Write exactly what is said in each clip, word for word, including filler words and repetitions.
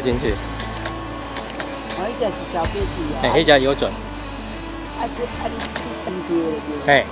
进去。 哦，伊只是小飞机啊。 哎，迄只有准。 啊，这啊你登记了就。 哎。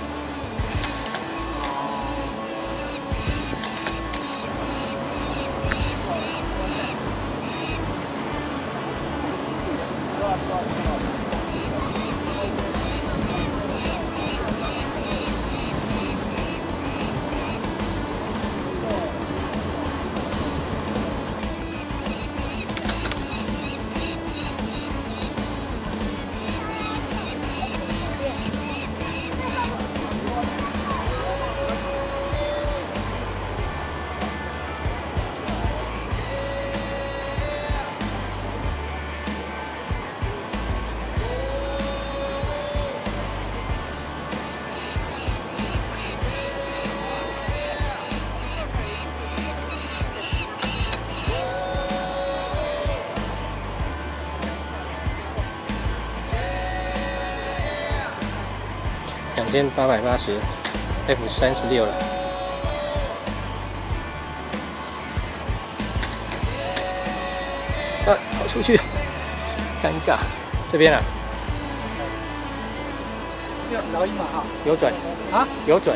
两千八百八十 ，F 三十六了。啊，跑出去，尴尬。这边啊， 老鹰嘛哈， 有准啊， 有准。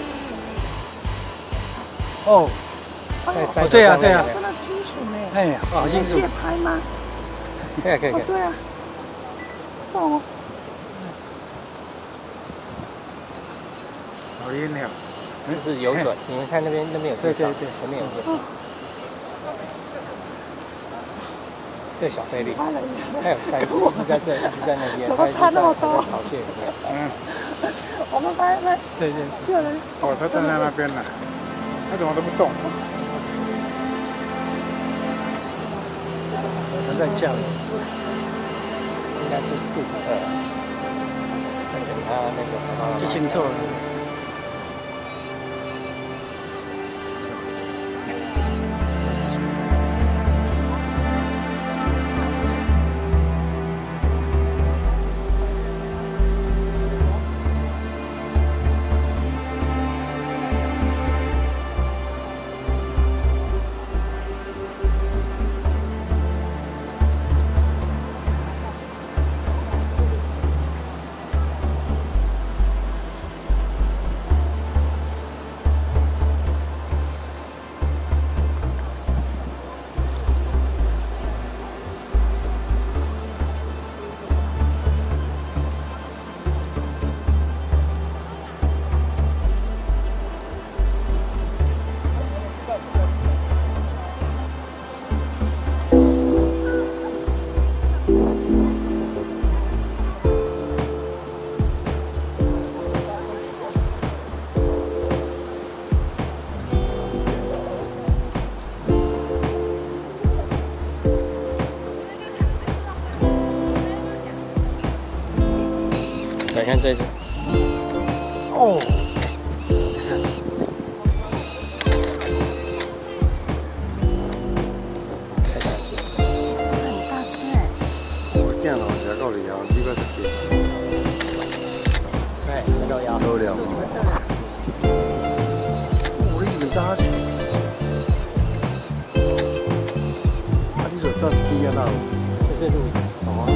哦， 哦， 对啊，对啊， 真的清楚呢。 哎，好清楚。 借拍吗？ 可以可以可以。 对啊。哦。 老鹰了， 就是有准，你们看那边那边有介绍， 对对对， 前面有介绍。这小菲力，还有三只，一直在这，一直在那边， 怎么差那么多？ 草蟹里面。 嗯。 我们拍拍。 对对。 就人。 哦，他站在那边了，他怎么都不动？他在叫。 应该是肚子饿。等他那个。 记清楚了。 来看这只。 哦。 太大只。 很大只哎。 我见到是够厉害，几个十斤。 对，都要。 都了。哦，你这个炸子。啊，你就炸一支啊那？ 这是鹿。哦。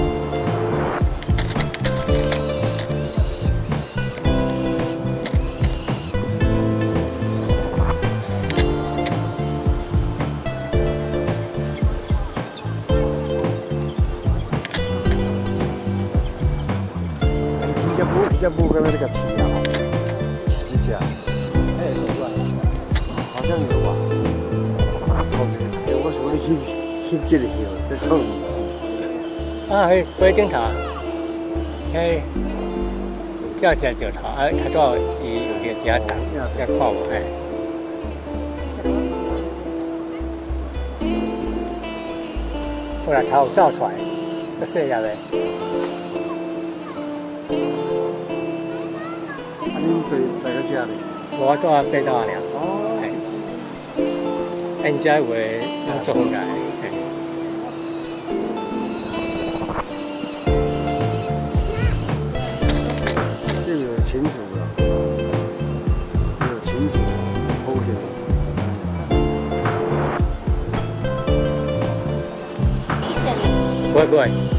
这木跟那个起啊，起几架？ 还有什么？ 好像有吧。头这个，我说你翕翕这个哟，这可能是。 啊，迄龟顶头，迄叫只石头，啊，较早伊有个底下打，遐看无嘿。后来头有走出来，个细粒的。 恁对哪个家哩？ 我住啊北岛尔。 哦。 哎，因遮有诶，拢做风来。 这个有群主了，有群主 ，OK。 会不会。